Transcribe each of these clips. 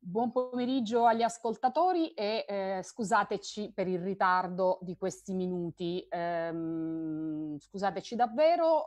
Buon pomeriggio agli ascoltatori e scusateci per il ritardo di questi minuti. Scusateci davvero,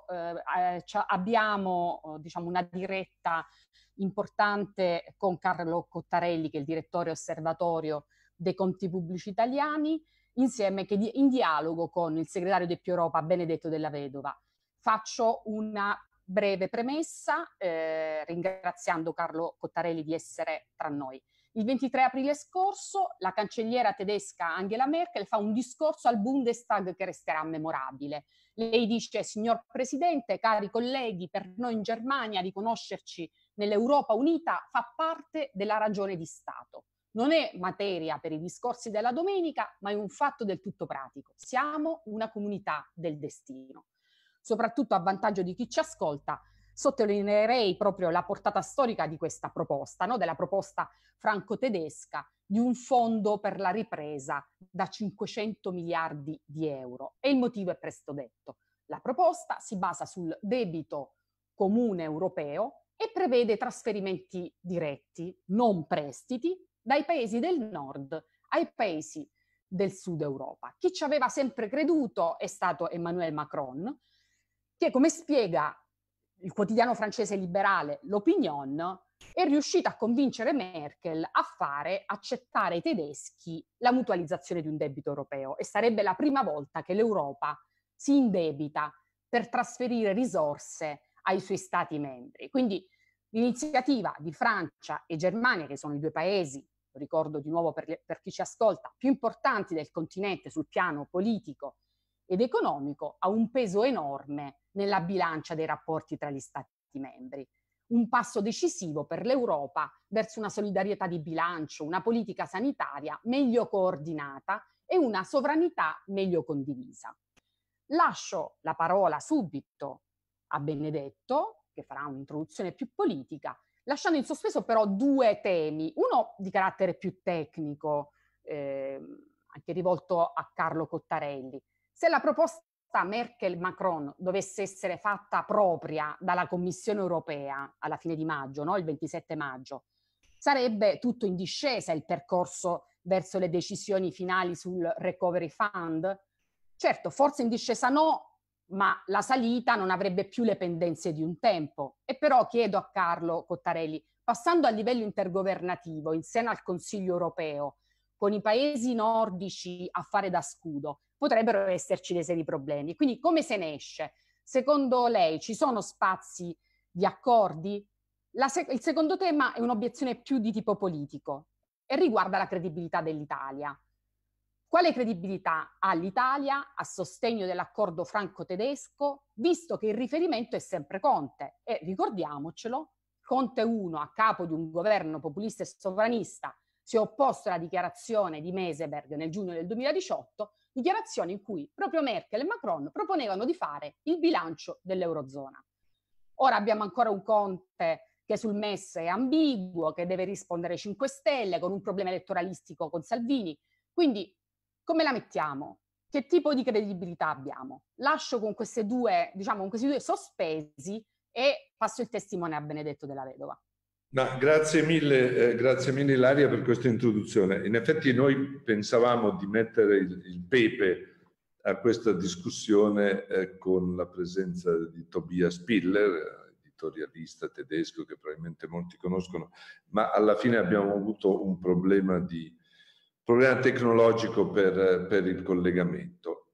abbiamo diciamo una diretta importante con Carlo Cottarelli, che è il direttore osservatorio dei conti pubblici italiani, insieme in dialogo con il segretario di Più Europa Benedetto Della Vedova. Faccio una breve premessa, ringraziando Carlo Cottarelli di essere tra noi. Il 23 aprile scorso la cancelliera tedesca Angela Merkel fa un discorso al Bundestag che resterà memorabile. Lei dice: signor Presidente, cari colleghi, per noi in Germania riconoscerci nell'Europa unita fa parte della ragione di Stato. Non è materia per i discorsi della domenica, ma è un fatto del tutto pratico. Siamo una comunità del destino. Soprattutto a vantaggio di chi ci ascolta, sottolineerei proprio la portata storica di questa proposta, no? Della proposta franco-tedesca di un fondo per la ripresa da 500 miliardi di euro. E il motivo è presto detto. La proposta si basa sul debito comune europeo e prevede trasferimenti diretti, non prestiti, dai paesi del nord ai paesi del sud Europa. Chi ci aveva sempre creduto è stato Emmanuel Macron, che, come spiega il quotidiano francese liberale L'Opinion, è riuscito a convincere Merkel a fare accettare ai tedeschi la mutualizzazione di un debito europeo, e sarebbe la prima volta che l'Europa si indebita per trasferire risorse ai suoi stati membri. Quindi l'iniziativa di Francia e Germania, che sono i due paesi, lo ricordo di nuovo per chi ci ascolta, più importanti del continente sul piano politico ed economico, ha un peso enorme nella bilancia dei rapporti tra gli Stati membri. Un passo decisivo per l'Europa verso una solidarietà di bilancio, una politica sanitaria meglio coordinata e una sovranità meglio condivisa. Lascio la parola subito a Benedetto, che farà un'introduzione più politica, lasciando in sospeso però due temi, uno di carattere più tecnico, anche rivolto a Carlo Cottarelli. Se la proposta Merkel-Macron dovesse essere fatta propria dalla Commissione europea alla fine di maggio, no? Il 27 maggio, sarebbe tutto in discesa il percorso verso le decisioni finali sul Recovery Fund? Certo, forse in discesa no, ma la salita non avrebbe più le pendenze di un tempo. E però chiedo a Carlo Cottarelli, passando a livello intergovernativo, in seno al Consiglio europeo, con i paesi nordici a fare da scudo, potrebbero esserci dei seri problemi. Quindi come se ne esce? Secondo lei ci sono spazi di accordi? Il secondo tema è un'obiezione più di tipo politico e riguarda la credibilità dell'Italia. Quale credibilità ha l'Italia a sostegno dell'accordo franco-tedesco, visto che il riferimento è sempre Conte? E ricordiamocelo, Conte 1, a capo di un governo populista e sovranista, si è opposto alla dichiarazione di Meseberg nel giugno del 2018, dichiarazione in cui proprio Merkel e Macron proponevano di fare il bilancio dell'Eurozona. Ora abbiamo ancora un Conte che sul MES è ambiguo, che deve rispondere ai 5 Stelle, con un problema elettoralistico con Salvini. Quindi come la mettiamo? Che tipo di credibilità abbiamo? Lascio con questi due sospesi e passo il testimone a Benedetto Della Vedova. Grazie mille Ilaria per questa introduzione. In effetti noi pensavamo di mettere il pepe a questa discussione con la presenza di Tobias Spiller, editorialista tedesco che probabilmente molti conoscono, ma alla fine abbiamo avuto un problema tecnologico per il collegamento.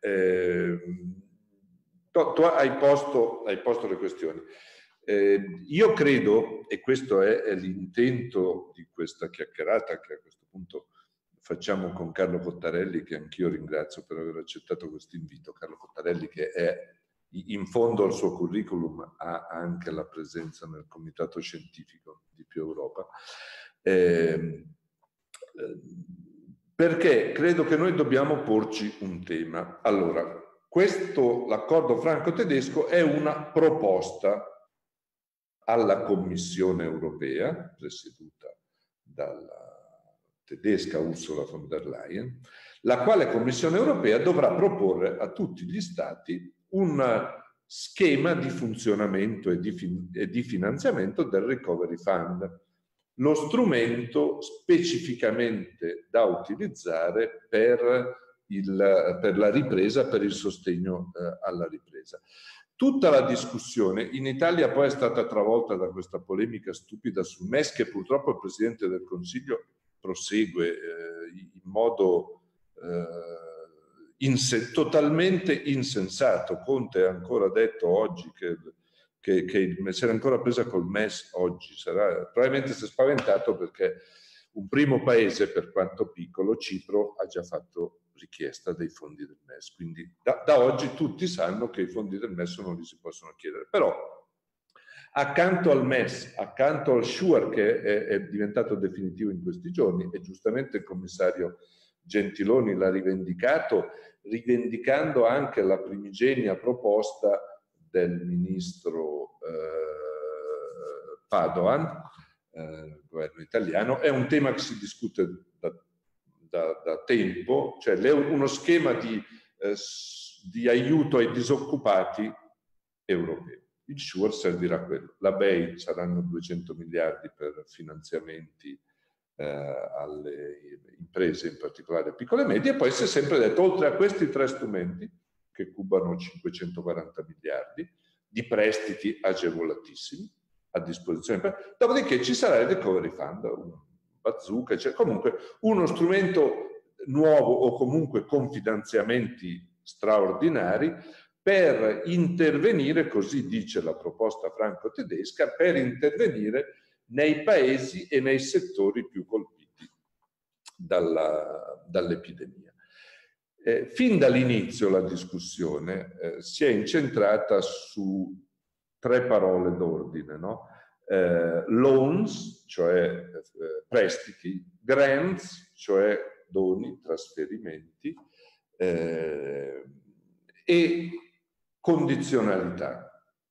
Tu hai posto le questioni. Io credo, e questo è l'intento di questa chiacchierata che a questo punto facciamo con Carlo Cottarelli, che anch'io ringrazio per aver accettato questo invito. Carlo Cottarelli, che è in fondo al suo curriculum, ha anche la presenza nel comitato scientifico di Più Europa, perché credo che noi dobbiamo porci un tema. Allora, l'accordo franco-tedesco è una proposta alla Commissione europea, presieduta dalla tedesca Ursula von der Leyen, la quale Commissione europea dovrà proporre a tutti gli Stati un schema di funzionamento e di finanziamento del Recovery Fund, lo strumento specificamente da utilizzare per la ripresa, per il sostegno alla ripresa. Tutta la discussione in Italia poi è stata travolta da questa polemica stupida sul MES, che purtroppo il Presidente del Consiglio prosegue in modo totalmente insensato. Conte ha ancora detto oggi che si era ancora presa col MES oggi, probabilmente si è spaventato perché un primo paese, per quanto piccolo, Cipro, ha già fatto richiesta dei fondi del MES, quindi da oggi tutti sanno che i fondi del MES non li si possono chiedere. Però accanto al MES, accanto al SURE, che è diventato definitivo in questi giorni, e giustamente il commissario Gentiloni l'ha rivendicato, rivendicando anche la primigenia proposta del ministro Padoan, governo italiano. È un tema che si discute da tempo, cioè uno schema di aiuto ai disoccupati europei. Il SURE servirà a quello. La BEI saranno 200 miliardi per finanziamenti alle imprese, in particolare piccole e medie, e poi si è sempre detto, oltre a questi tre strumenti, che cubano 540 miliardi, di prestiti agevolatissimi a disposizione, dopodiché ci sarà il Recovery Fund, un bazooka, cioè comunque uno strumento nuovo o comunque con finanziamenti straordinari per intervenire, così dice la proposta franco-tedesca, per intervenire nei paesi e nei settori più colpiti dall'epidemia. Fin dall'inizio la discussione si è incentrata su tre parole d'ordine, no? Loans, cioè prestiti, grants, cioè doni, trasferimenti, e condizionalità.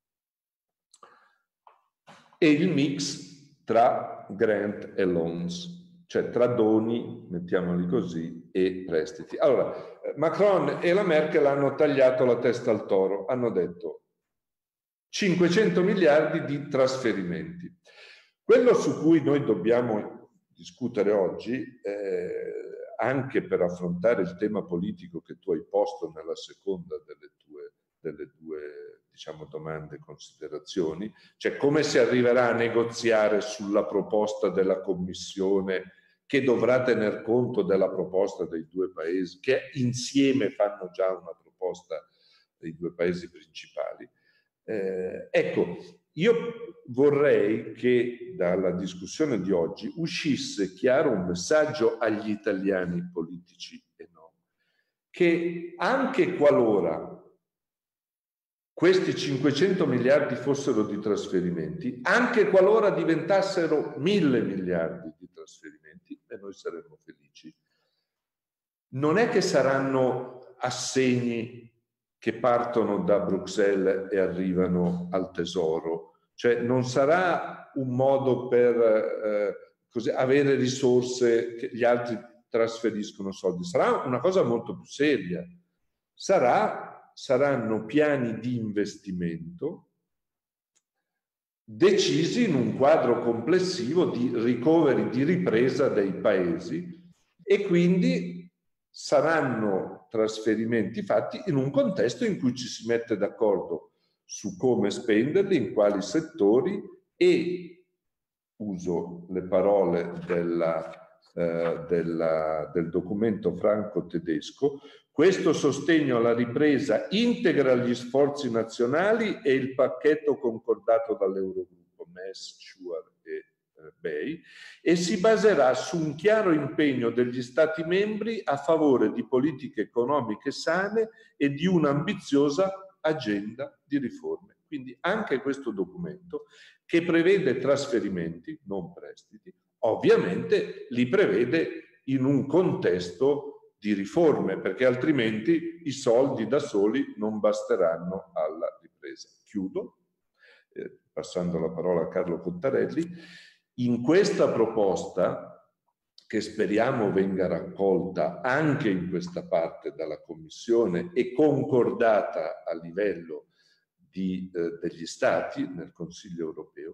E il mix tra grant e loans, cioè tra doni, mettiamoli così, e prestiti. Allora, Macron e la Merkel hanno tagliato la testa al toro, hanno detto 500 miliardi di trasferimenti. Quello su cui noi dobbiamo discutere oggi, anche per affrontare il tema politico che tu hai posto nella seconda delle due diciamo, domande e considerazioni, cioè come si arriverà a negoziare sulla proposta della Commissione che dovrà tener conto della proposta dei due paesi, che insieme fanno già una proposta dei due paesi principali. Ecco, io vorrei che dalla discussione di oggi uscisse chiaro un messaggio agli italiani politici e no, che anche qualora questi 500 miliardi fossero di trasferimenti, anche qualora diventassero 1000 miliardi di trasferimenti, e noi saremmo felici, non è che saranno assegni che partono da Bruxelles e arrivano al Tesoro, cioè non sarà un modo per così, avere risorse che gli altri trasferiscono soldi, sarà una cosa molto più seria, saranno piani di investimento decisi in un quadro complessivo di recovery, di ripresa dei paesi, e quindi saranno trasferimenti fatti in un contesto in cui ci si mette d'accordo su come spenderli, in quali settori, e uso le parole del documento franco-tedesco, questo sostegno alla ripresa integra gli sforzi nazionali e il pacchetto concordato dall'Eurogruppo, MES, SURE e BEI, e si baserà su un chiaro impegno degli Stati membri a favore di politiche economiche sane e di un'ambiziosa agenda di riforme. Quindi anche questo documento, che prevede trasferimenti, non prestiti, ovviamente li prevede in un contesto di riforme, perché altrimenti i soldi da soli non basteranno alla ripresa. Chiudo, passando la parola a Carlo Cottarelli. In questa proposta, che speriamo venga raccolta anche in questa parte dalla Commissione e concordata a livello degli Stati nel Consiglio europeo,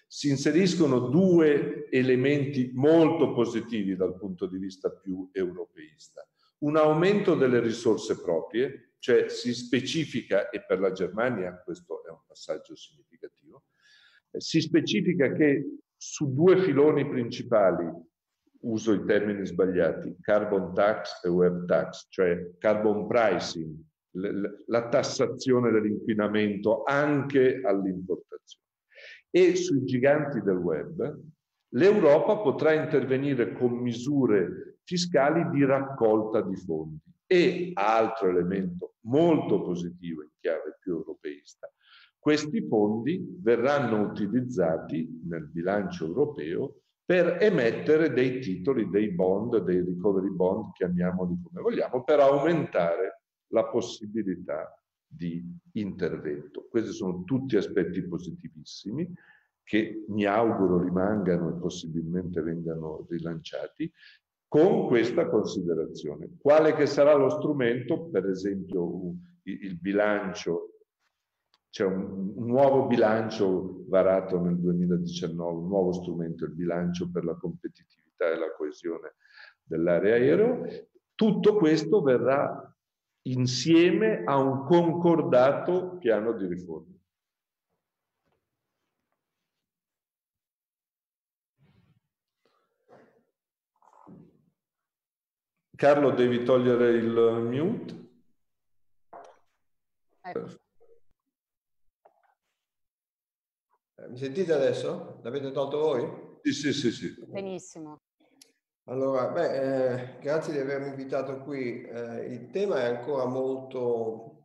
si inseriscono due elementi molto positivi dal punto di vista più europeista. Un aumento delle risorse proprie, cioè si specifica, e per la Germania questo è un passaggio significativo, si specifica che su due filoni principali, uso i termini sbagliati, carbon tax e web tax, cioè carbon pricing, la tassazione dell'inquinamento anche all'importazione, e sui giganti del web, l'Europa potrà intervenire con misure fiscali di raccolta di fondi. E, altro elemento molto positivo in chiave più europeista, questi fondi verranno utilizzati nel bilancio europeo per emettere dei titoli, dei bond, dei recovery bond, chiamiamoli come vogliamo, per aumentare la possibilità di intervento. Questi sono tutti aspetti positivissimi che mi auguro rimangano e possibilmente vengano rilanciati, con questa considerazione. Quale che sarà lo strumento? Per esempio il bilancio, c'è un nuovo bilancio varato nel 2019, un nuovo strumento, il bilancio per la competitività e la coesione dell'area euro. Tutto questo verrà insieme a un concordato piano di riforma. Carlo, devi togliere il mute. Mi sentite adesso? L'avete tolto voi? Sì. Benissimo. Allora, grazie di avermi invitato qui. Il tema è ancora molto...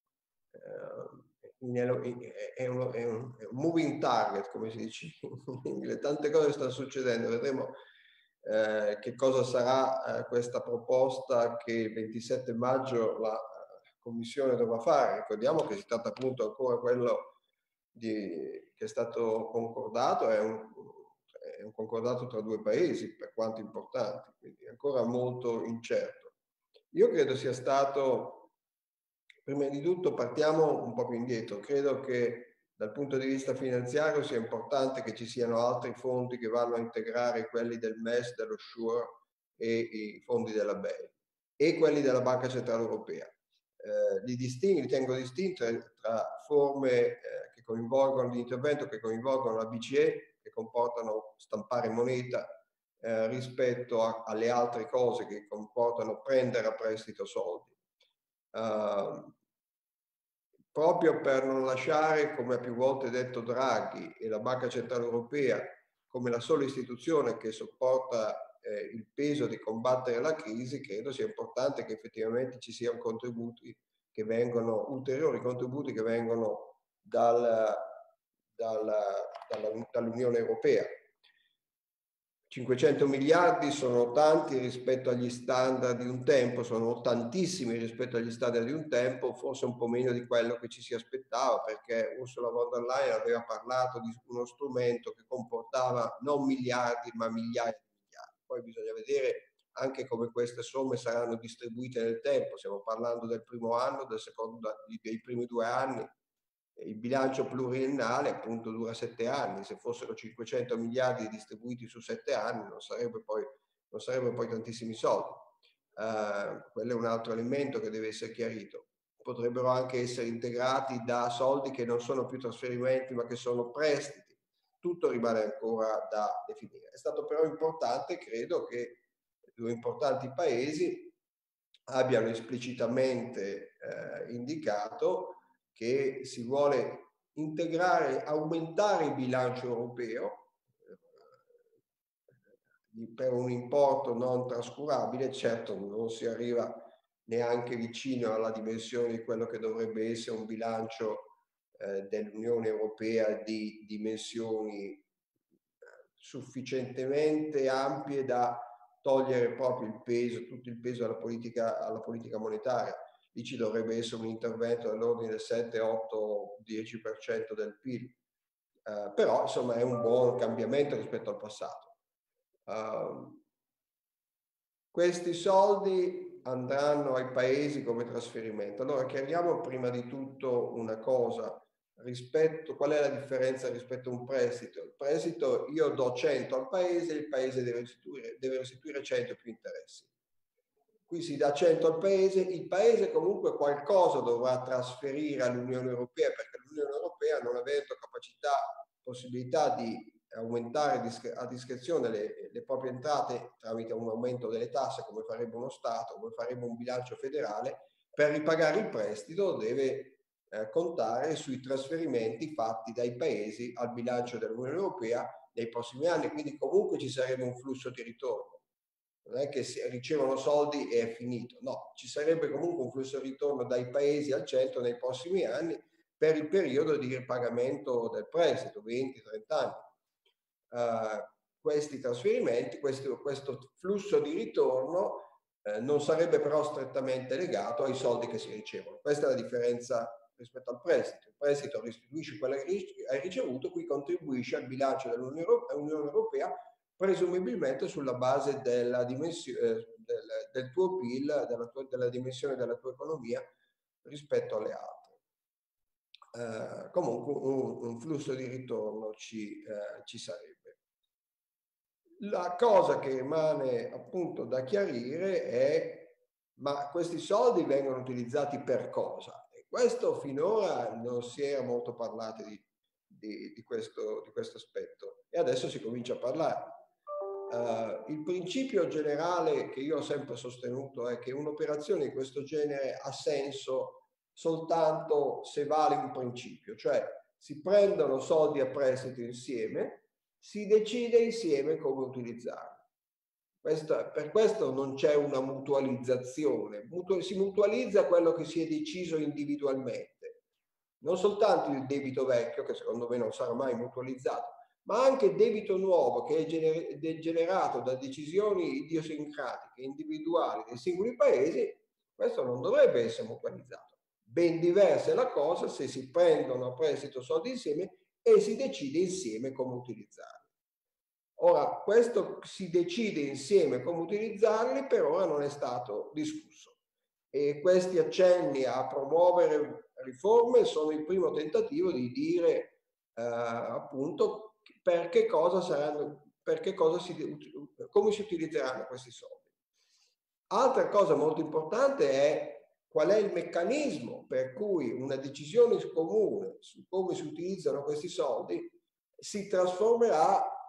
è un moving target, come si dice in inglese. Tante cose stanno succedendo. Vedremo che cosa sarà questa proposta che il 27 maggio la Commissione dovrà fare. Ricordiamo che si tratta appunto ancora quello che è stato concordato, è un concordato tra due paesi, per quanto importante, quindi è ancora molto incerto. Io credo sia stato, prima di tutto partiamo un po' più indietro, credo che dal punto di vista finanziario sia importante che ci siano altri fondi che vanno a integrare quelli del MES, dello SURE e i fondi della BEI e quelli della Banca Centrale Europea. Li tengo distinti tra forme che coinvolgono l'intervento, che coinvolgono la BCE, che comportano stampare moneta, rispetto alle altre cose che comportano prendere a prestito soldi. Proprio per non lasciare, come ha più volte detto Draghi e la Banca Centrale Europea, come la sola istituzione che sopporta il peso di combattere la crisi, credo sia importante che effettivamente ci siano contributi che vengono, ulteriori contributi che vengono dall'Unione Europea. 500 miliardi sono tanti rispetto agli standard di un tempo, sono tantissimi rispetto agli standard di un tempo, forse un po' meno di quello che ci si aspettava, perché Ursula von der Leyen aveva parlato di uno strumento che comportava non miliardi ma migliaia di miliardi. Poi bisogna vedere anche come queste somme saranno distribuite nel tempo, stiamo parlando del primo anno, dei primi 2 anni. Il bilancio pluriennale appunto dura 7 anni, se fossero 500 miliardi distribuiti su 7 anni non sarebbero poi tantissimi soldi. Quello è un altro elemento che deve essere chiarito. Potrebbero anche essere integrati da soldi che non sono più trasferimenti ma che sono prestiti. Tutto rimane ancora da definire. È stato però importante, credo, che due importanti paesi abbiano esplicitamente indicato che si vuole integrare, aumentare il bilancio europeo per un importo non trascurabile. Certo non si arriva neanche vicino alla dimensione di quello che dovrebbe essere un bilancio dell'Unione Europea di dimensioni sufficientemente ampie da togliere proprio il peso, tutto il peso alla politica monetaria. Lì ci dovrebbe essere un intervento dell'ordine del 7, 8, 10% del PIL. Però insomma è un buon cambiamento rispetto al passato. Questi soldi andranno ai paesi come trasferimento. Allora chiariamo prima di tutto una cosa. qual è la differenza rispetto a un prestito? Il prestito, io do 100 al paese, il paese deve restituire 100 più interessi. Qui si dà 100 al paese, il paese comunque qualcosa dovrà trasferire all'Unione Europea, perché l'Unione Europea, non avendo possibilità di aumentare a discrezione le proprie entrate tramite un aumento delle tasse, come farebbe uno Stato, come farebbe un bilancio federale, per ripagare il prestito deve contare sui trasferimenti fatti dai paesi al bilancio dell'Unione Europea nei prossimi anni, quindi comunque ci sarebbe un flusso di ritorno. Non è che ricevono soldi e è finito, no, ci sarebbe comunque un flusso di ritorno dai paesi al centro nei prossimi anni per il periodo di ripagamento del prestito, 20-30 anni. Questi trasferimenti, questo flusso di ritorno non sarebbe però strettamente legato ai soldi che si ricevono. Questa è la differenza rispetto al prestito. Il prestito restituisce quello che hai ricevuto, qui contribuisce al bilancio dell'Unione Europea, presumibilmente sulla base della dimensione del tuo PIL, della dimensione della tua economia rispetto alle altre. Comunque un flusso di ritorno ci sarebbe. La cosa che rimane appunto da chiarire è: ma questi soldi vengono utilizzati per cosa? E questo finora non si era molto parlato di questo aspetto, e adesso si comincia a parlare. Il principio generale che io ho sempre sostenuto è che un'operazione di questo genere ha senso soltanto se vale un principio, cioè si prendono soldi a prestito insieme, si decide insieme come utilizzarli. Per questo non c'è una mutualizzazione, si mutualizza quello che si è deciso individualmente, non soltanto il debito vecchio, che secondo me non sarà mai mutualizzato, ma anche il debito nuovo che è generato da decisioni idiosincratiche, individuali dei singoli paesi. Questo non dovrebbe essere mutualizzato. Ben diversa è la cosa se si prendono a prestito soldi insieme e si decide insieme come utilizzarli. Ora, questo si decide insieme come utilizzarli per ora non è stato discusso, e questi accenni a promuovere riforme sono il primo tentativo di dire appunto come si utilizzeranno questi soldi. Altra cosa molto importante è qual è il meccanismo per cui una decisione comune su come si utilizzano questi soldi si trasformerà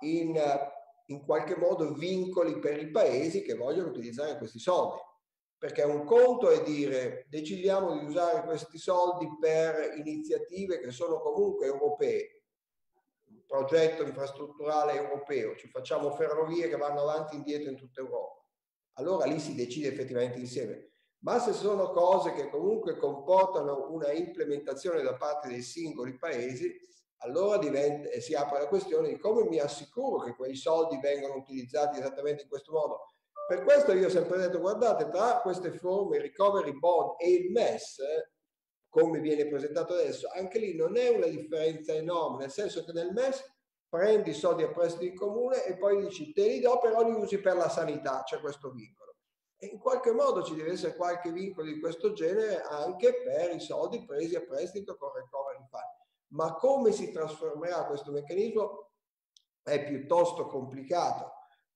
in qualche modo vincoli per i paesi che vogliono utilizzare questi soldi. Perché un conto è dire: decidiamo di usare questi soldi per iniziative che sono comunque europee, un progetto infrastrutturale europeo, ci facciamo ferrovie che vanno avanti e indietro in tutta Europa. Allora lì si decide effettivamente insieme. Ma se sono cose che comunque comportano una implementazione da parte dei singoli paesi, allora si apre la questione di come mi assicuro che quei soldi vengano utilizzati esattamente in questo modo. Per questo io ho sempre detto: guardate, tra queste forme, il recovery bond e il MES, come viene presentato adesso, anche lì non è una differenza enorme, nel senso che nel MES prendi i soldi a prestito in comune e poi dici: te li do, però li usi per la sanità, c'è questo vincolo. E in qualche modo ci deve essere qualche vincolo di questo genere anche per i soldi presi a prestito con recovery fund. Ma come si trasformerà questo meccanismo è piuttosto complicato.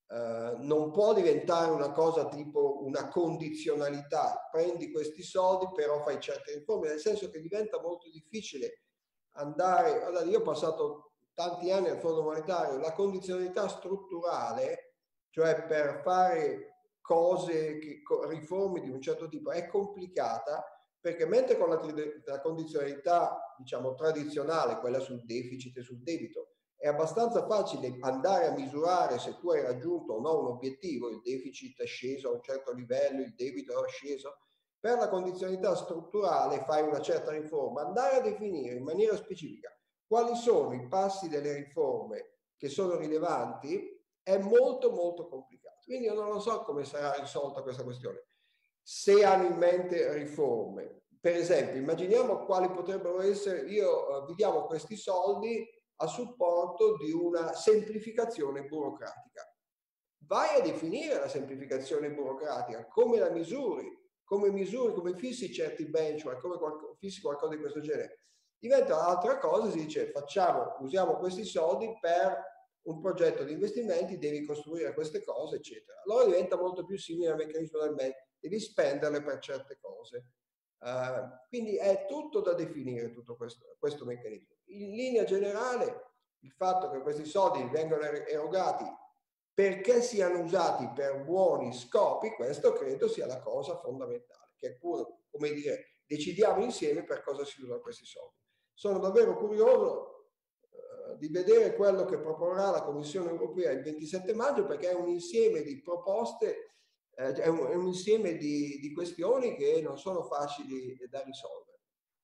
Non può diventare una cosa tipo una condizionalità: prendi questi soldi però fai certe riforme, nel senso che diventa molto difficile andare. Allora, io ho passato tanti anni al Fondo Monetario, la condizionalità strutturale, cioè per fare cose, riforme di un certo tipo, è complicata, perché mentre con la condizionalità, diciamo, tradizionale, quella sul deficit e sul debito, è abbastanza facile andare a misurare se tu hai raggiunto o no un obiettivo, il deficit è sceso a un certo livello, il debito è sceso. Per la condizionalità strutturale fai una certa riforma, andare a definire in maniera specifica quali sono i passi delle riforme che sono rilevanti è molto molto complicato. Quindi io non lo so come sarà risolta questa questione. Se hanno in mente riforme, per esempio, immaginiamo quali potrebbero essere, vi diamo questi soldi a supporto di una semplificazione burocratica. Vai a definire la semplificazione burocratica, come la misuri, come fissi certi benchmark, come fissi qualcosa di questo genere. Diventa altra cosa, si dice usiamo questi soldi per un progetto di investimenti, devi costruire queste cose, eccetera. Allora diventa molto più simile al meccanismo del MES, devi spenderle per certe cose. Quindi è tutto da definire, tutto questo meccanismo. In linea generale, il fatto che questi soldi vengano erogati perché siano usati per buoni scopi, questo credo sia la cosa fondamentale, che è pure, come dire, decidiamo insieme per cosa si usano questi soldi. Sono davvero curioso di vedere quello che proporrà la Commissione europea il 27 maggio, perché è un insieme di proposte, è un insieme di questioni che non sono facili da risolvere.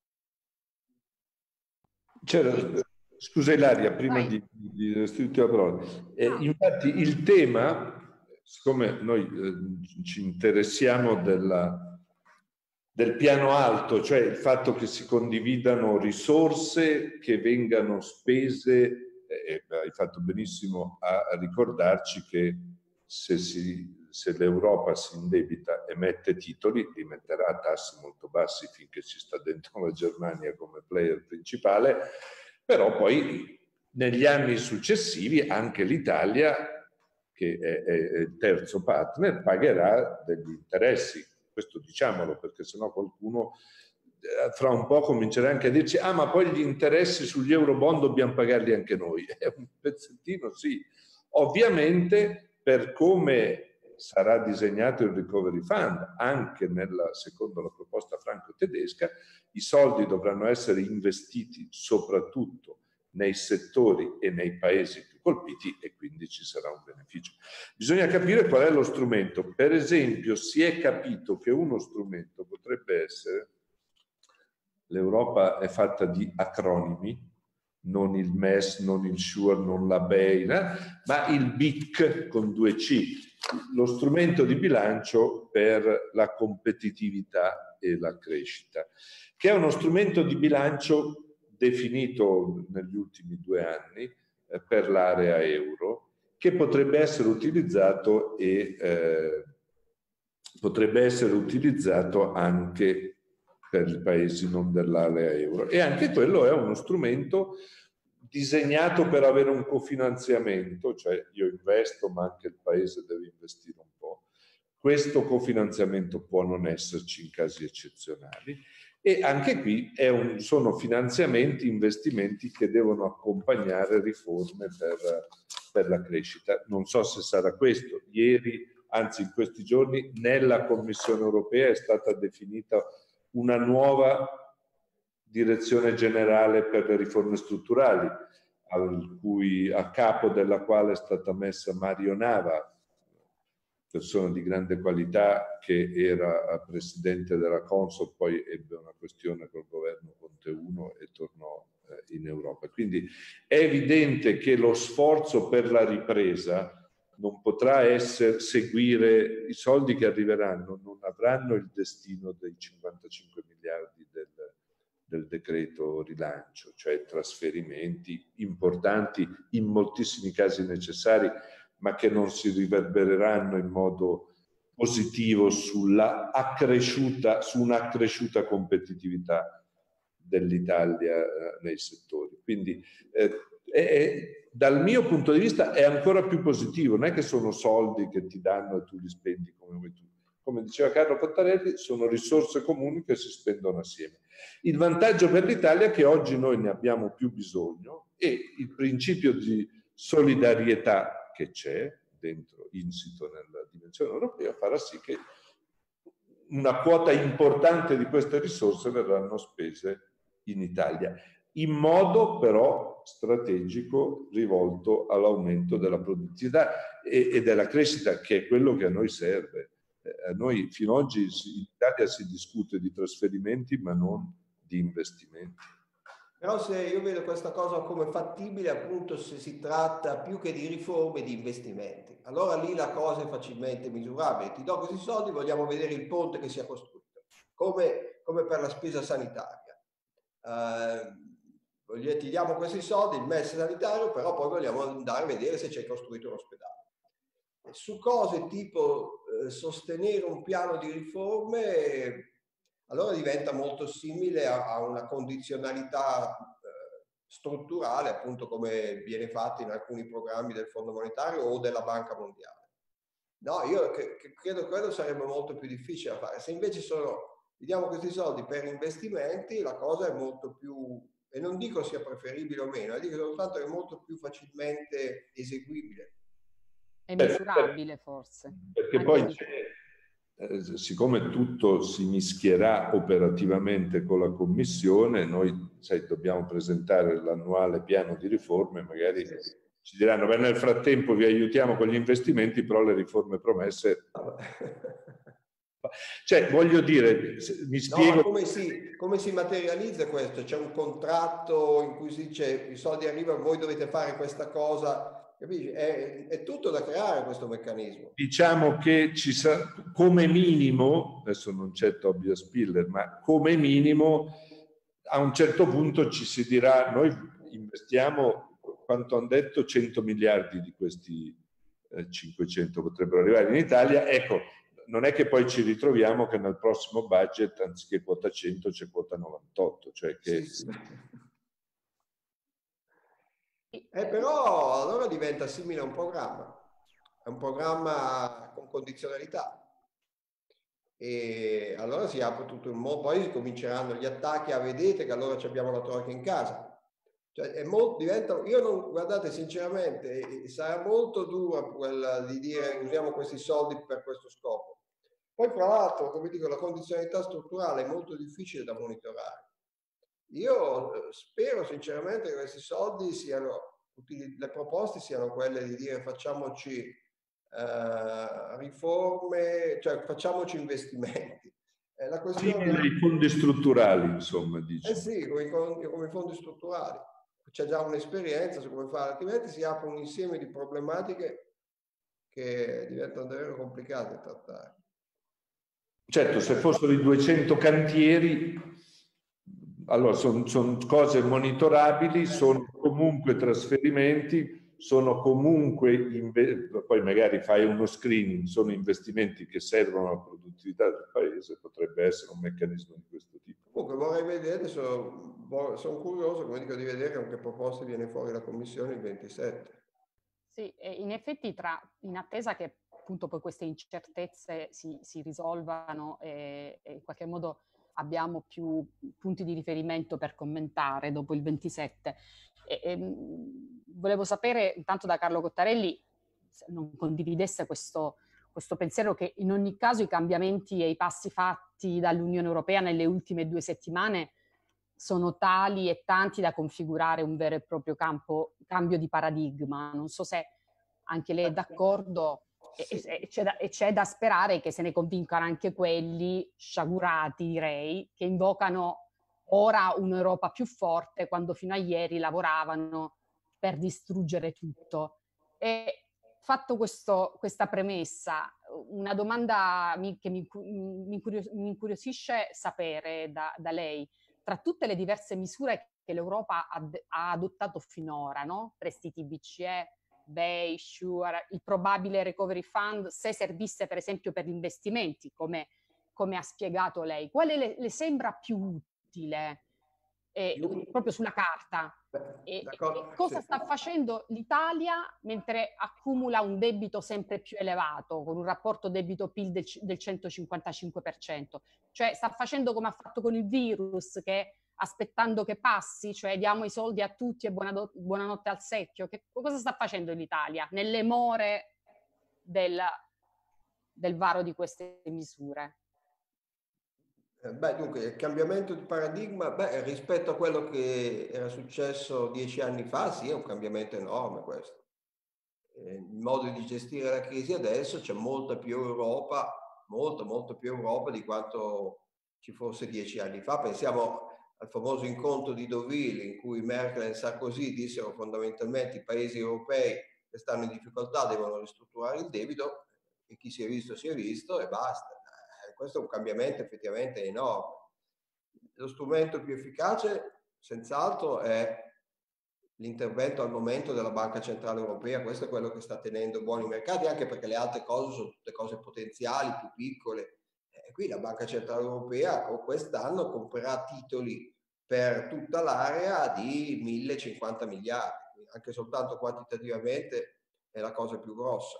Scusa Ilaria, prima di restituire la parola. Infatti il tema, siccome noi ci interessiamo del piano alto, cioè il fatto che si condividano risorse che vengano spese, hai fatto benissimo a ricordarci che se l'Europa si indebita e mette titoli, li metterà a tassi molto bassi finché ci sta dentro la Germania come player principale, però poi negli anni successivi anche l'Italia, che è il terzo partner, pagherà degli interessi. Questo diciamolo, perché sennò qualcuno fra un po' comincerà anche a dirci ma poi gli interessi sugli eurobond dobbiamo pagarli anche noi. Un pezzettino sì. Ovviamente per come sarà disegnato il Recovery Fund, anche secondo la proposta franco-tedesca, i soldi dovranno essere investiti soprattutto nei settori e nei paesi più colpiti e quindi ci sarà un beneficio. Bisogna capire qual è lo strumento. Per esempio, si è capito che uno strumento potrebbe essere, l'Europa è fatta di acronimi, non il MES, non il SURE, non la BEI, ma il BIC con 2 C, lo strumento di bilancio per la competitività e la crescita, che è uno strumento di bilancio definito negli ultimi 2 anni per l'area euro, che potrebbe essere utilizzato anche per i paesi non dell'area euro. E anche quello è uno strumento disegnato per avere un cofinanziamento, cioè io investo ma anche il paese deve investire un po'. Questo cofinanziamento può non esserci in casi eccezionali e anche qui sono finanziamenti, investimenti che devono accompagnare riforme per la crescita. Non so se sarà questo. Ieri, anzi in questi giorni, nella Commissione europea è stata definita una nuova direzione generale per le riforme strutturali, a capo della quale è stata messa Mario Nava, persona di grande qualità che era presidente della Consob, poi ebbe una questione col governo Conte 1 e tornò in Europa. Quindi è evidente che lo sforzo per la ripresa non potrà seguire i soldi che arriveranno, non avranno il destino dei 55 miliardi del decreto rilancio, cioè trasferimenti importanti, in moltissimi casi necessari, ma che non si riverbereranno in modo positivo su un'accresciuta competitività dell'Italia nei settori. Quindi dal mio punto di vista è ancora più positivo, non è che sono soldi che ti danno e tu li spendi come vuoi tu. Come diceva Carlo Cottarelli, sono risorse comuni che si spendono assieme. Il vantaggio per l'Italia è che oggi noi ne abbiamo più bisogno e il principio di solidarietà che c'è dentro, insito nella dimensione europea, farà sì che una quota importante di queste risorse verranno spese in Italia, in modo però strategico rivolto all'aumento della produttività e della crescita, che è quello che a noi serve. A noi fino ad oggi in Italia si discute di trasferimenti ma non di investimenti. Però se io vedo questa cosa come fattibile, appunto, se si tratta più che di riforme, di investimenti. Allora lì la cosa è facilmente misurabile. Ti do questi soldi, vogliamo vedere il ponte che sia costruito, come per la spesa sanitaria. Ti diamo questi soldi, il MES sanitario, però poi vogliamo andare a vedere se c'è costruito un ospedale. Su cose tipo sostenere un piano di riforme, allora diventa molto simile a una condizionalità strutturale, appunto come viene fatto in alcuni programmi del Fondo Monetario o della Banca Mondiale. No, io credo che quello sarebbe molto più difficile da fare. Se invece diamo questi soldi per investimenti, la cosa è molto più, e non dico sia preferibile o meno, dico soltanto che è molto più facilmente eseguibile. È misurabile forse. Perché poi siccome tutto si mischierà operativamente con la Commissione, noi dobbiamo presentare l'annuale piano di riforme, magari ci diranno, beh, nel frattempo vi aiutiamo con gli investimenti, però le riforme promesse... Cioè, voglio dire, mi spiego... No, come si materializza questo? C'è un contratto in cui si dice i soldi arrivano, voi dovete fare questa cosa, capisci? È tutto da creare questo meccanismo. Diciamo che ci sarà, come minimo, adesso non c'è Tobias Spiller, ma come minimo a un certo punto ci si dirà, noi investiamo, quanto hanno detto, 100 miliardi di questi 500 potrebbero arrivare in Italia, ecco, non è che poi ci ritroviamo che nel prossimo budget anziché quota 100 c'è quota 98, cioè che... Sì. Però allora diventa simile a un programma, è un programma con condizionalità. E allora si apre tutto il mondo, poi cominceranno gli attacchi, vedete che allora abbiamo la troika in casa. Cioè è io non, guardate, sinceramente, sarà molto dura quella di dire usiamo questi soldi per questo scopo. Poi tra l'altro, come dico, la condizionalità strutturale è molto difficile da monitorare. Io spero sinceramente che questi soldi le proposte siano quelle di dire facciamoci riforme, cioè facciamoci investimenti. La questione simile ai fondi strutturali, insomma, dice. sì, come i fondi strutturali. C'è già un'esperienza su come fare, altrimenti si apre un insieme di problematiche che diventano davvero complicate da trattare. Certo, se fossero i 200 cantieri, allora sono cose monitorabili, sono comunque trasferimenti, sono comunque, poi magari fai uno screening, sono investimenti che servono alla produttività del paese, potrebbe essere un meccanismo di questo tipo. Comunque vorrei vedere, sono curioso, come dico, di vedere con che proposte viene fuori la Commissione il 27. Sì, e in effetti in attesa che appunto poi queste incertezze si risolvano e in qualche modo abbiamo più punti di riferimento per commentare dopo il 27. Volevo sapere intanto da Carlo Cottarelli se non condividesse questo pensiero che in ogni caso i cambiamenti e i passi fatti dall'Unione Europea nelle ultime 2 settimane sono tali e tanti da configurare un vero e proprio cambio di paradigma. Non so se anche lei è d'accordo e c'è da sperare che se ne convincano anche quelli sciagurati, direi, che invocano ora un'Europa più forte quando fino a ieri lavoravano per distruggere tutto. E fatto questa premessa, una domanda che mi incuriosisce sapere da lei. Tra tutte le diverse misure che l'Europa ha adottato finora, no? Prestiti BCE, BEI, SURE, il probabile recovery fund, se servisse per esempio per gli investimenti, come ha spiegato lei, quale le sembra più utile proprio sulla carta? E cosa sta facendo l'Italia mentre accumula un debito sempre più elevato, con un rapporto debito-PIL del 155%? Cioè sta facendo come ha fatto con il virus, che aspettando che passi, cioè diamo i soldi a tutti e buonanotte al secchio. Cosa sta facendo l'Italia nelle more del varo di queste misure? Dunque, il cambiamento di paradigma, rispetto a quello che era successo 10 anni fa, sì, è un cambiamento enorme questo. Il modo di gestire la crisi adesso c'è molta più Europa, molto più Europa di quanto ci fosse 10 anni fa. Pensiamo al famoso incontro di Deauville in cui Merkel e Sarkozy dissero fondamentalmente i paesi europei che stanno in difficoltà devono ristrutturare il debito e chi si è visto e basta. Questo è un cambiamento effettivamente enorme. Lo strumento più efficace senz'altro è l'intervento al momento della Banca Centrale Europea. Questo è quello che sta tenendo buoni i mercati, anche perché le altre cose sono tutte cose potenziali, più piccole. Qui la Banca Centrale Europea quest'anno comprerà titoli per tutta l'area di 1.050 miliardi, anche soltanto quantitativamente è la cosa più grossa.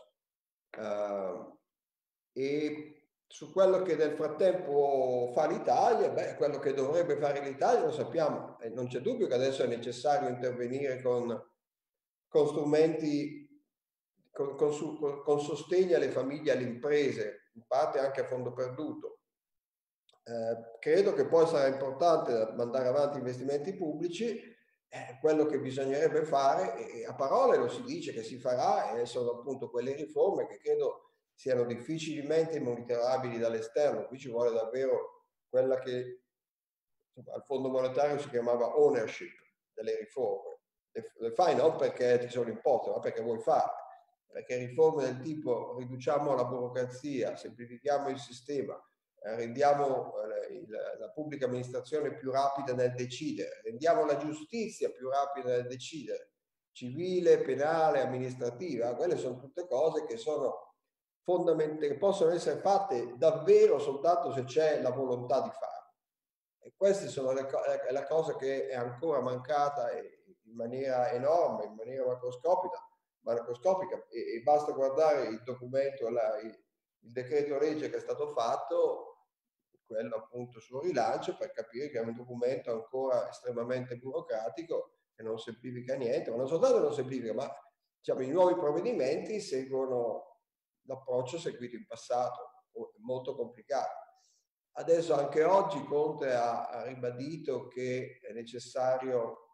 E su quello che nel frattempo fa l'Italia, quello che dovrebbe fare l'Italia lo sappiamo, non c'è dubbio che adesso è necessario intervenire con strumenti, con sostegno alle famiglie e alle imprese, in parte anche a fondo perduto. Credo che poi sarà importante mandare avanti investimenti pubblici. Quello che bisognerebbe fare, e a parole lo si dice che si farà, e sono appunto quelle riforme che credo siano difficilmente monitorabili dall'esterno. Qui ci vuole davvero quella che al Fondo Monetario si chiamava ownership delle riforme. Le fai non perché ti sono imposte, ma perché vuoi farle. Perché riforme del tipo riduciamo la burocrazia, semplifichiamo il sistema, rendiamo la pubblica amministrazione più rapida nel decidere, rendiamo la giustizia più rapida nel decidere, civile, penale, amministrativa, quelle sono tutte cose che sono fondamentali, che possono essere fatte davvero soltanto se c'è la volontà di farlo. E queste sono la cosa che è ancora mancata in maniera enorme, in maniera macroscopica, e basta guardare il documento, il decreto legge che è stato fatto, quello appunto sul rilancio, per capire che è un documento ancora estremamente burocratico, che non semplifica niente, ma non soltanto non semplifica, ma diciamo, i nuovi provvedimenti seguono l'approccio seguito in passato, molto complicato. Adesso anche oggi Conte ha ribadito che è necessario,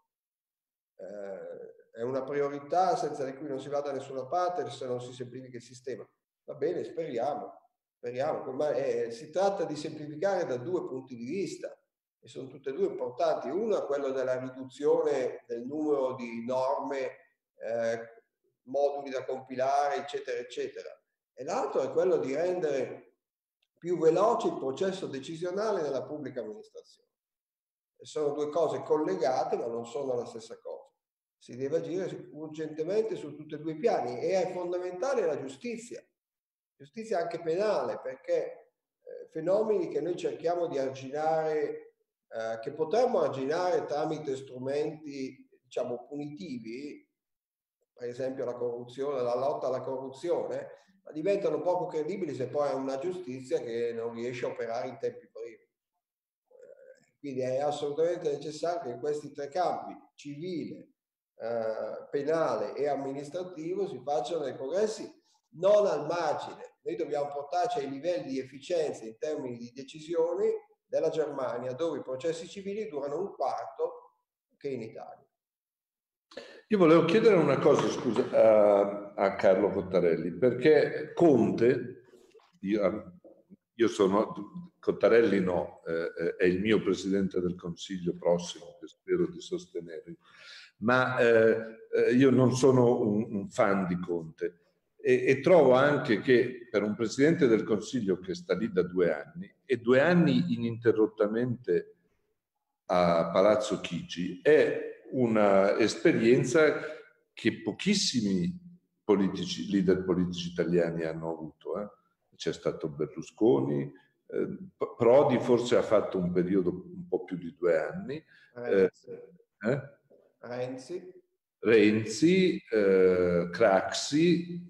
è una priorità senza di cui non si va da nessuna parte se non si semplifica il sistema. Va bene, speriamo, ma si tratta di semplificare da due punti di vista, e sono tutte e due importanti. Uno è quello della riduzione del numero di norme, moduli da compilare, eccetera, eccetera. E l'altro è quello di rendere più veloce il processo decisionale nella pubblica amministrazione. E sono due cose collegate, ma non sono la stessa cosa. Si deve agire urgentemente su tutti e due i piani, e è fondamentale la giustizia anche penale, perché fenomeni che noi cerchiamo di arginare, che potremmo arginare tramite strumenti, diciamo, punitivi, per esempio la corruzione, la lotta alla corruzione, ma diventano poco credibili se poi è una giustizia che non riesce a operare in tempi brevi. Quindi è assolutamente necessario che in questi tre campi, civile, penale e amministrativo, si facciano dei progressi non al margine. Noi dobbiamo portarci ai livelli di efficienza in termini di decisioni della Germania, dove i processi civili durano un quarto che in Italia. Io volevo chiedere una cosa, scusa, a Carlo Cottarelli, perché Conte, io sono, Cottarelli no, è il mio Presidente del Consiglio prossimo, che spero di sostenere, ma io non sono un fan di Conte, e trovo anche che per un Presidente del Consiglio che sta lì da 2 anni, e 2 anni ininterrottamente a Palazzo Chigi, è una esperienza che pochissimi leader politici italiani hanno avuto. C'è stato Berlusconi, Prodi forse ha fatto un periodo un po' più di 2 anni, Renzi, Craxi,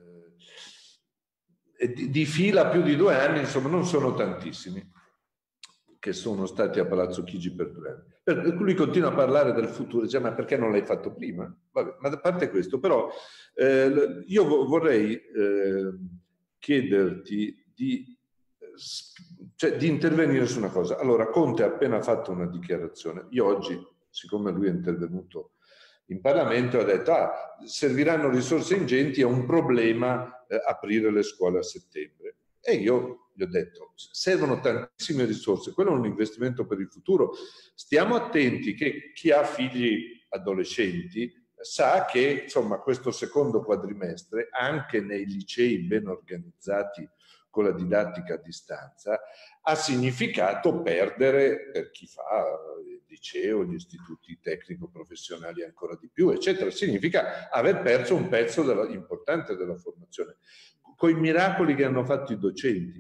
di fila più di 2 anni, insomma non sono tantissimi che sono stati a Palazzo Chigi per 2 anni. Per cui lui continua a parlare del futuro, dice, ma perché non l'hai fatto prima? Vabbè, ma a parte questo, però io vorrei chiederti di intervenire su una cosa. Allora, Conte ha appena fatto una dichiarazione. Io oggi, siccome lui è intervenuto in Parlamento, ha detto, serviranno risorse ingenti, è un problema aprire le scuole a settembre. E io gli ho detto, servono tantissime risorse, quello è un investimento per il futuro. Stiamo attenti che chi ha figli adolescenti sa che, insomma, questo secondo quadrimestre, anche nei licei ben organizzati con la didattica a distanza, ha significato perdere, per chi fa il liceo, gli istituti tecnico-professionali ancora di più, eccetera, significa aver perso un pezzo importante della formazione. Con i miracoli che hanno fatto i docenti.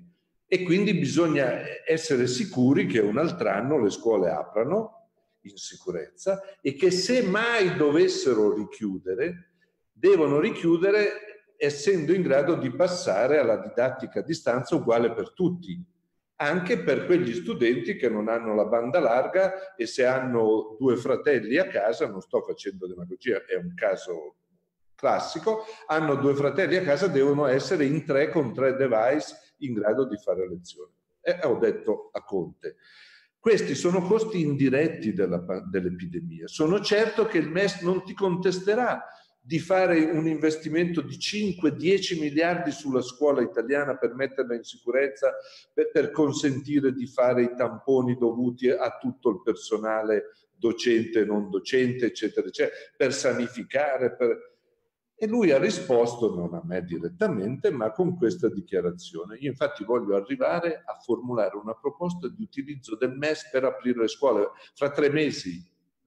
e quindi bisogna essere sicuri che un altro anno le scuole aprano in sicurezza e che se mai dovessero richiudere, devono richiudere essendo in grado di passare alla didattica a distanza uguale per tutti, anche per quegli studenti che non hanno la banda larga e se hanno 2 fratelli a casa, non sto facendo demagogia, è un caso classico, hanno 2 fratelli a casa, devono essere in 3 con 3 device in grado di fare lezioni. Ho detto a Conte, questi sono costi indiretti dell'epidemia. Sono certo che il MES non ti contesterà di fare un investimento di 5-10 miliardi sulla scuola italiana per metterla in sicurezza, per consentire di fare i tamponi dovuti a tutto il personale docente e non docente, eccetera, eccetera, per sanificare. E lui ha risposto, non a me direttamente, ma con questa dichiarazione. Io infatti voglio arrivare a formulare una proposta di utilizzo del MES per aprire le scuole fra 3 mesi.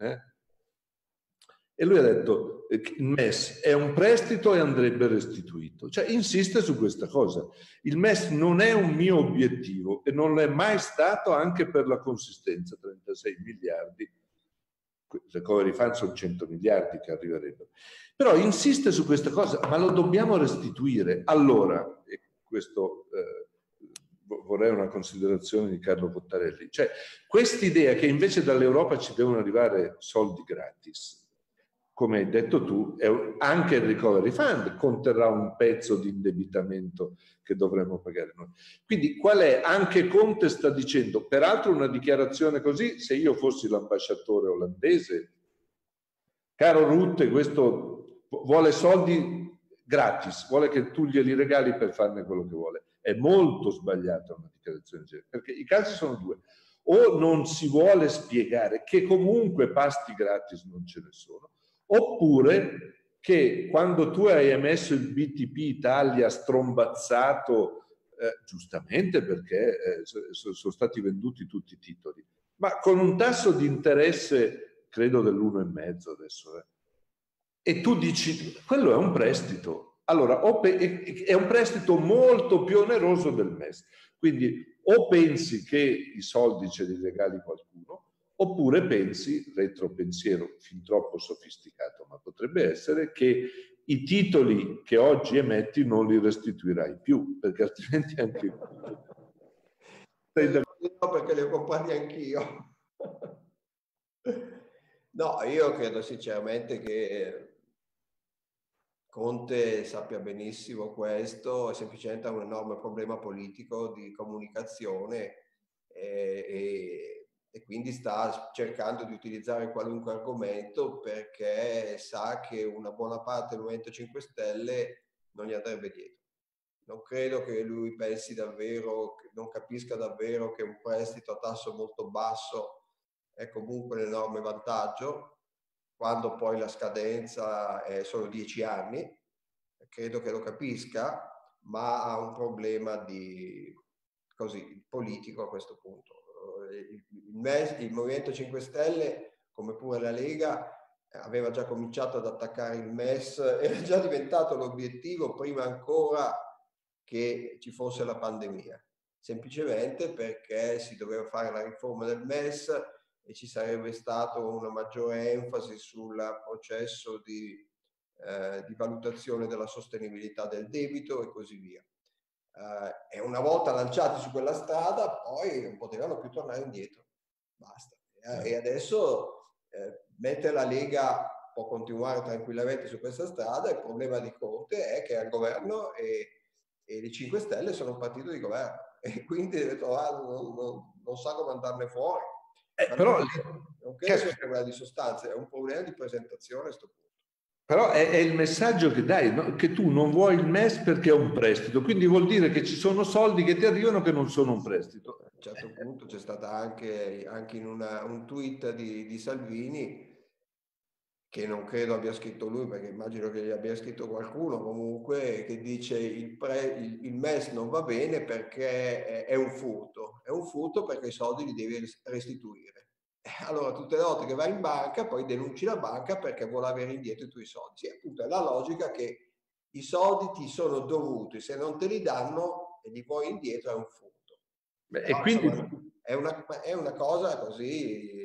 E lui ha detto che il MES è un prestito e andrebbe restituito. Cioè insiste su questa cosa. Il MES non è un mio obiettivo e non lo è mai stato anche per la consistenza, 36 miliardi. Il recovery fund sono 100 miliardi che arriverebbero. Però insiste su questa cosa, ma lo dobbiamo restituire. Allora, e questo vorrei una considerazione di Carlo Cottarelli, cioè quest'idea che invece dall'Europa ci devono arrivare soldi gratis, come hai detto tu, anche il recovery fund conterrà un pezzo di indebitamento che dovremo pagare noi. Quindi qual è? Anche Conte sta dicendo, peraltro una dichiarazione così, se io fossi l'ambasciatore olandese, caro Rutte, questo vuole soldi gratis, vuole che tu glieli regali per farne quello che vuole. È molto sbagliata una dichiarazione del genere, perché i casi sono 2. O non si vuole spiegare che comunque pasti gratis non ce ne sono, oppure che quando tu hai emesso il BTP Italia strombazzato, giustamente perché sono stati venduti tutti i titoli, ma con un tasso di interesse credo dell'1,5 adesso, e tu dici quello è un prestito, allora è un prestito molto più oneroso del MES, quindi o pensi che i soldi ce li regali qualcuno, oppure pensi, retropensiero fin troppo sofisticato, ma potrebbe essere che i titoli che oggi emetti non li restituirai più, perché altrimenti anche... No, perché li ho comprati anch'io. No, io credo sinceramente che Conte sappia benissimo questo, è semplicemente un enorme problema politico di comunicazione e quindi sta cercando di utilizzare qualunque argomento perché sa che una buona parte del Movimento 5 Stelle non gli andrebbe dietro. Non credo che lui pensi davvero, non capisca davvero che un prestito a tasso molto basso è comunque un enorme vantaggio, quando poi la scadenza è solo 10 anni. Credo che lo capisca, ma ha un problema politico a questo punto. Il Movimento 5 Stelle, come pure la Lega, aveva già cominciato ad attaccare il MES, era già diventato l'obiettivo prima ancora che ci fosse la pandemia, semplicemente perché si doveva fare la riforma del MES e ci sarebbe stata una maggiore enfasi sul processo di valutazione della sostenibilità del debito e così via. E una volta lanciati su quella strada poi non potevano più tornare indietro, basta. E adesso mentre la Lega può continuare tranquillamente su questa strada, il problema di Conte è che è al governo e i 5 Stelle sono un partito di governo e quindi deve trovare, non sa come andarne fuori. Però non credo sia un problema di sostanza, è un problema di presentazione a questo punto. Però è il messaggio che dai, no? Che tu non vuoi il MES perché è un prestito, quindi vuol dire che ci sono soldi che ti arrivano che non sono un prestito. A un certo punto c'è stata anche in un tweet di Salvini, che non credo abbia scritto lui, perché immagino che gli abbia scritto qualcuno comunque, che dice il MES non va bene perché è un furto perché i soldi li devi restituire. Allora tutte le volte che vai in banca poi denunci la banca perché vuole avere indietro i tuoi soldi. Sì, appunto è la logica che i soldi ti sono dovuti, se non te li danno e li vuoi indietro è un furto. E quindi è una cosa così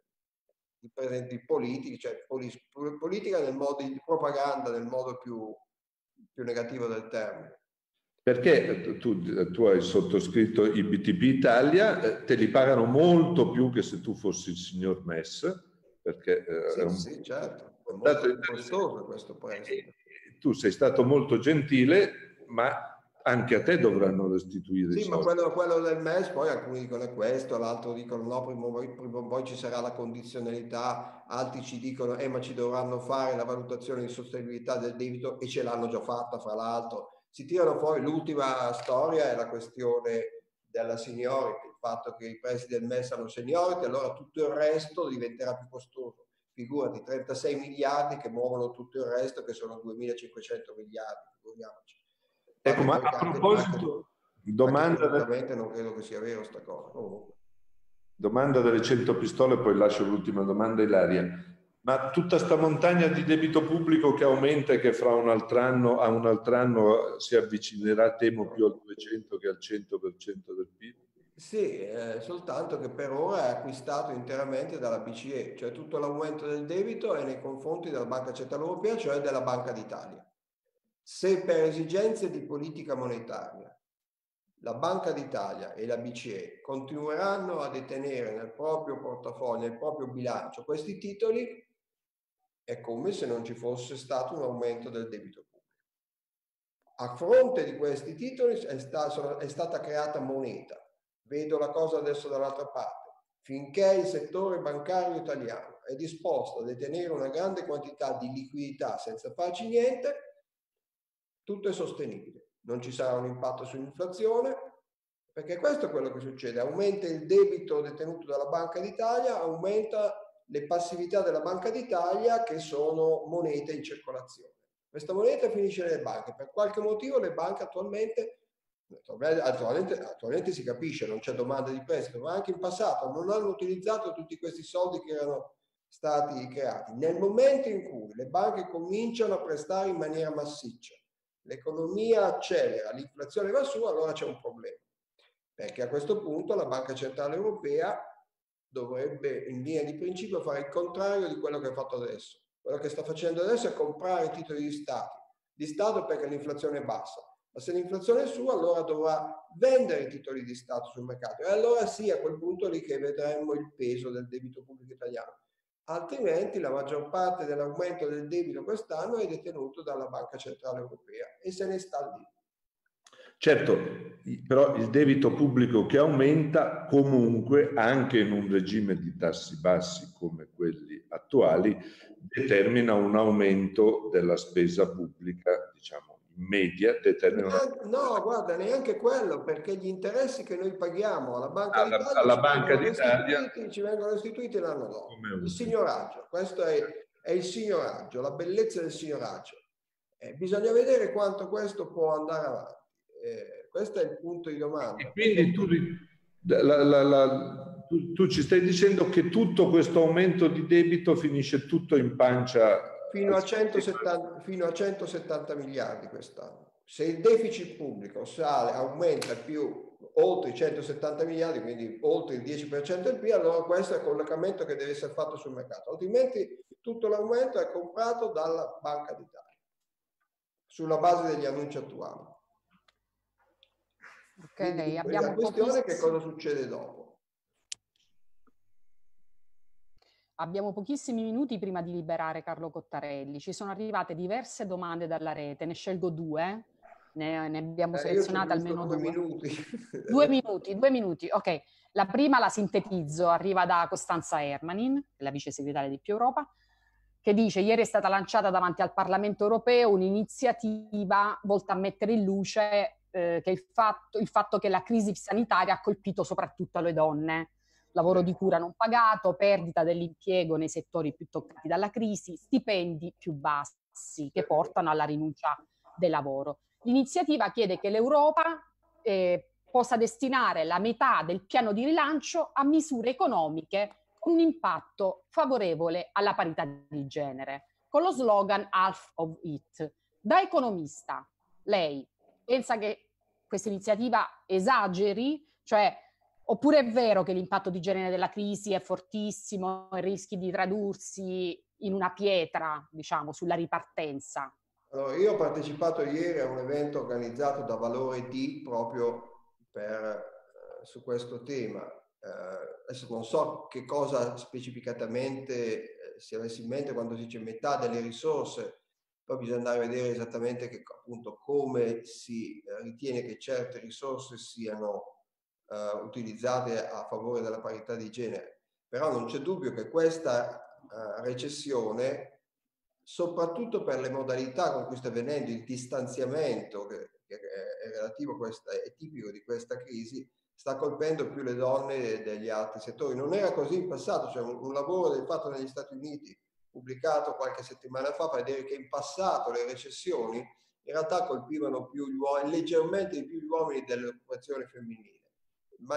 di politica, cioè politica nel modo di propaganda, nel modo più negativo del termine. Perché tu hai sottoscritto i BTP Italia, te li pagano molto più che se tu fossi il signor Mess, perché sì, certo, è molto più costoso questo prestito. Tu sei stato molto gentile, ma anche a te dovranno restituire i soldi. Ma quello del MES, poi alcuni dicono questo, l'altro dicono no, prima o poi ci sarà la condizionalità, altri ci dicono ma ci dovranno fare la valutazione di sostenibilità del debito e ce l'hanno già fatta, fra l'altro. Si tirano fuori, l'ultima storia è la questione della seniority, il fatto che i prestiti del MES hanno seniority, allora tutto il resto diventerà più costoso. Figurati, 36 miliardi che muovono tutto il resto, che sono 2.500 miliardi, figuriamoci. Ecco, ma a proposito, domanda non credo che sia vero sta cosa. Domanda delle 100 pistole, poi lascio l'ultima domanda, Ilaria. Ma tutta sta montagna di debito pubblico che aumenta e che fra un altro anno si avvicinerà, temo, più al 200 che al 100% del PIL? Sì, soltanto che per ora è acquistato interamente dalla BCE, cioè tutto l'aumento del debito è nei confronti della Banca Centrale Europea, cioè della Banca d'Italia. Se per esigenze di politica monetaria la Banca d'Italia e la BCE continueranno a detenere nel proprio portafoglio, nel proprio bilancio questi titoli, è come se non ci fosse stato un aumento del debito pubblico. A fronte di questi titoli è stata creata moneta. Vedo la cosa adesso dall'altra parte. Finché il settore bancario italiano è disposto a detenere una grande quantità di liquidità senza farci niente, tutto è sostenibile. Non ci sarà un impatto sull'inflazione, perché questo è quello che succede. Aumenta il debito detenuto dalla Banca d'Italia, aumenta le passività della Banca d'Italia, che sono monete in circolazione. Questa moneta finisce nelle banche. Per qualche motivo le banche attualmente si capisce, non c'è domanda di prestito, ma anche in passato non hanno utilizzato tutti questi soldi che erano stati creati. Nel momento in cui le banche cominciano a prestare in maniera massiccia, l'economia accelera, l'inflazione va su, allora c'è un problema. Perché a questo punto la Banca Centrale Europea dovrebbe in linea di principio fare il contrario di quello che ha fatto adesso. Quello che sta facendo adesso è comprare titoli di Stato perché l'inflazione è bassa. Ma se l'inflazione è su, allora dovrà vendere i titoli di Stato sul mercato. E allora sì, a quel punto lì che vedremo il peso del debito pubblico italiano. Altrimenti la maggior parte dell'aumento del debito quest'anno è detenuto dalla Banca Centrale Europea e se ne sta lì. Certo, però il debito pubblico che aumenta comunque, anche in un regime di tassi bassi come quelli attuali, determina un aumento della spesa pubblica, diciamo, in media. No, guarda, neanche quello, perché gli interessi che noi paghiamo alla Banca d'Italia ci vengono restituiti l'anno dopo. Il signoraggio, questo è il signoraggio, la bellezza del signoraggio. Bisogna vedere quanto questo può andare avanti. Questo è il punto di domanda. E quindi tu ci stai dicendo che tutto questo aumento di debito finisce tutto in pancia fino a 170 miliardi quest'anno. Se il deficit pubblico aumenta oltre i 170 miliardi, quindi oltre il 10% del PIL, allora questo è il collocamento che deve essere fatto sul mercato. Altrimenti tutto l'aumento è comprato dalla Banca d'Italia sulla base degli annunci attuali. Okay, la questione è che cosa succede dopo. Abbiamo pochissimi minuti prima di liberare Carlo Cottarelli. Ci sono arrivate diverse domande dalla rete, ne scelgo due, ne abbiamo selezionate almeno due. 2 minuti. Ok, la prima la sintetizzo, arriva da Costanza Ermanin, la vice segretaria di Più Europa, che dice: ieri è stata lanciata davanti al Parlamento europeo un'iniziativa volta a mettere in luce che il fatto che la crisi sanitaria ha colpito soprattutto le donne. Lavoro di cura non pagato, perdita dell'impiego nei settori più toccati dalla crisi, stipendi più bassi che portano alla rinuncia del lavoro. L'iniziativa chiede che l'Europa possa destinare la metà del piano di rilancio a misure economiche con un impatto favorevole alla parità di genere, con lo slogan Half of It. Da economista, lei pensa che questa iniziativa esageri? Cioè Oppure è vero che l'impatto di genere della crisi è fortissimo e rischi di tradursi in una pietra, diciamo, sulla ripartenza? Allora, io ho partecipato ieri a un evento organizzato da Valore D proprio su questo tema. Adesso non so che cosa specificatamente si avesse in mente quando si dice metà delle risorse, poi bisogna andare a vedere esattamente appunto come si ritiene che certe risorse siano utilizzate a favore della parità di genere. Però non c'è dubbio che questa recessione, soprattutto per le modalità con cui sta avvenendo il distanziamento che è relativo a questa, è tipico di questa crisi, sta colpendo più le donne degli altri settori. Non era così in passato, cioè un lavoro del fatto negli Stati Uniti pubblicato qualche settimana fa vedere che in passato le recessioni in realtà colpivano più gli uomini, leggermente di più gli uomini dell'occupazione femminile, ma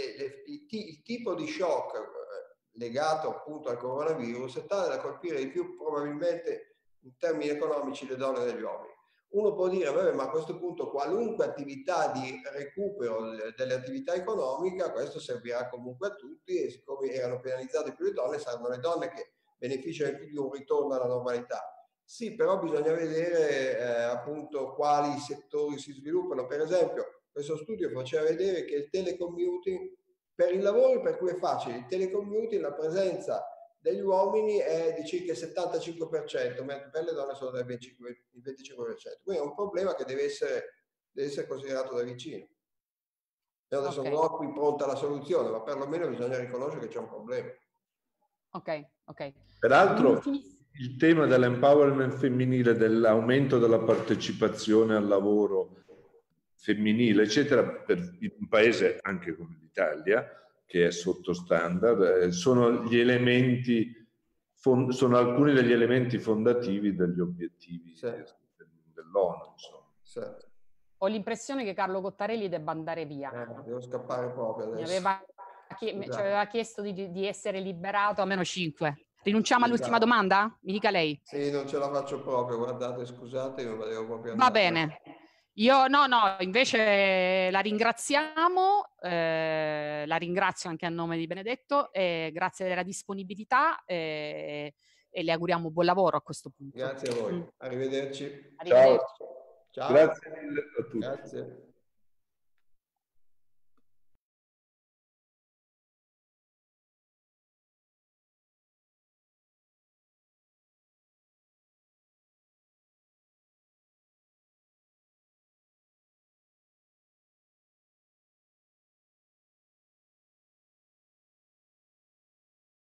il tipo di shock legato appunto al coronavirus è tale da colpire di più probabilmente in termini economici le donne degli uomini. Uno può dire, vabbè, ma a questo punto qualunque attività di recupero delle attività economiche, questo servirà comunque a tutti, e siccome erano penalizzate più le donne, saranno le donne che beneficiano più di un ritorno alla normalità. Sì, però bisogna vedere appunto quali settori si sviluppano. Per esempio, questo studio faceva vedere che il telecommuting, per i lavori per cui è facile, il telecommuting, la presenza degli uomini è di circa il 75%, mentre per le donne sono del 25%. Quindi è un problema che deve essere considerato da vicino. Io adesso Okay. non ho qui pronta la soluzione, ma perlomeno bisogna riconoscere che c'è un problema. Ok, ok. Peraltro il tema dell'empowerment femminile, dell'aumento della partecipazione al lavoro femminile, eccetera, per un paese anche come l'Italia, che è sotto standard, sono gli elementi, sono alcuni degli elementi fondativi degli obiettivi dell'ONU, insomma. Sì. Ho l'impressione che Carlo Cottarelli debba andare via. Devo scappare proprio adesso. Ci aveva chiesto di essere liberato a -5. Rinunciamo all'ultima domanda? Mi dica lei. Sì, non ce la faccio proprio, guardate, scusate, io devo proprio andare. Va bene. Io no, invece la ringraziamo, la ringrazio anche a nome di Benedetto, grazie della disponibilità e le auguriamo buon lavoro a questo punto. Grazie a voi, arrivederci. Arrivederci. Ciao. Grazie mille a tutti. Grazie.